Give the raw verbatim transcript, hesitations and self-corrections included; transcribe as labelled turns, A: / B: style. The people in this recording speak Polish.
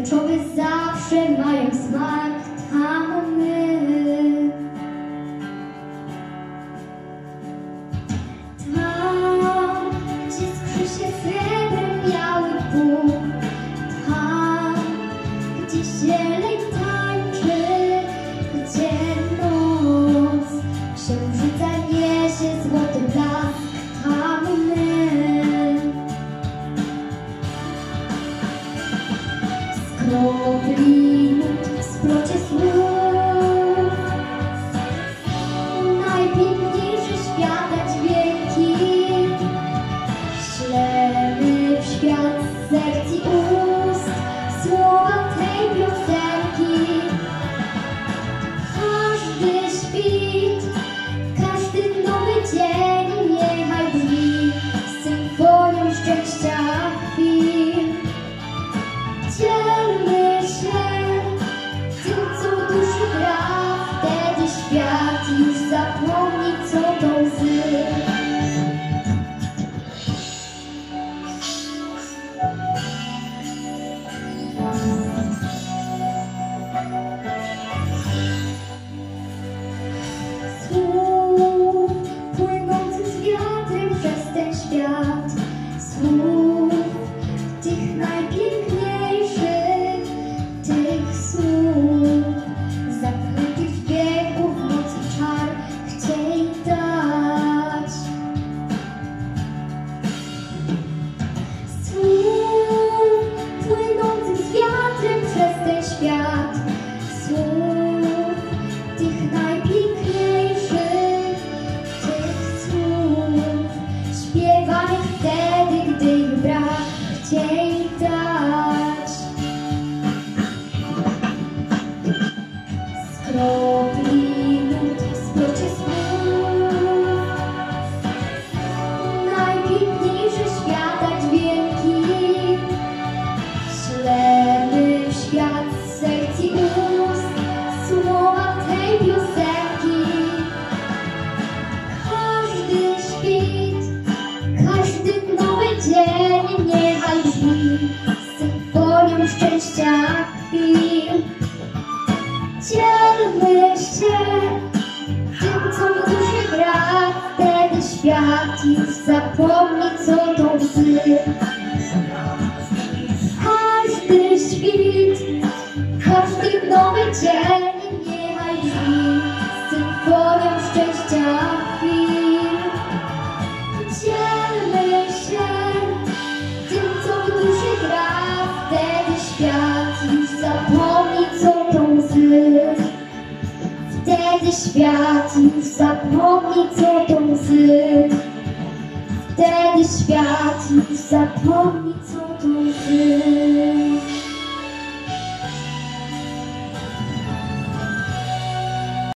A: tęczowe zawsze mają smak, a my tam, gdzie skrzy się srebrem biały Bóg, tam, gdzie zieleń tańczy, gdzie noc księżyca niesie złoty blask, tam my. Kropli nut w splocie słów, najpiękniejszy świata dźwięki, ślemy w świat z serc i ust, słowa tej piosenki. Każdy świt, każdy nowy dzień niechaj brzmi symfonią szczęścia chwil. Dzielmy się tym, co w duszy gra, wtedy świat już zapomni, co to łzy. Słów płynących z wiatrem przez ten świat, słów tych najpiękniejszych, tych słów zamkniętych w wieku, w nocy czar chciej dać. Słów płynących z wiatrem przez ten świat, słów tych najpiękniejszych, tych słów śpiewanych wtedy, gdy ich brak chciej dać. Z kropli nut w splocie słów, najpiękniejsze świata dźwięki, ślemy w świat z serc i ust, słowa tej piosenki. Każdy świt, każdy nowy dzień niechaj brzmi symfonią szczęścia chwil. Dzielmy się tym, co w duszy gra, wtedy świat już zapomni, co to łzy. Każdy świt, każdy nowy dzień niechaj brzmi symfonią szczęścia chwil. Dzielmy się tym, co w duszy gra, wtedy świat już zapomni, co to łzy. Wtedy świat już zapomni, co to łzy. Wtedy świat już zapomni, co to